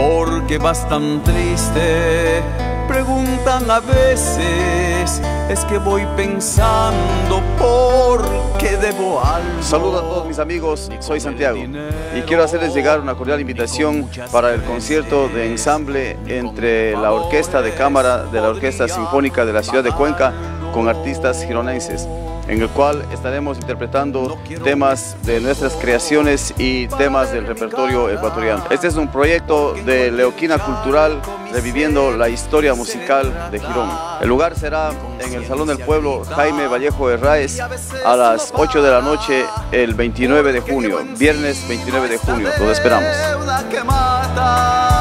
¿por qué vas tan triste? Preguntan a veces, es que voy pensando por qué debo algo. Saludo a todos mis amigos, soy Santiago y quiero hacerles llegar una cordial invitación para el concierto de ensamble entre la Orquesta de Cámara de la Orquesta Sinfónica de la Ciudad de Cuenca con artistas gironenses, en el cual estaremos interpretando temas de nuestras creaciones y temas del repertorio ecuatoriano. Este es un proyecto de Leoquina Cultural, reviviendo la historia musical de Girón. El lugar será en el Salón del Pueblo Jaime Vallejo Herráez a las 8 de la noche el 29 de junio, viernes 29 de junio. Los esperamos.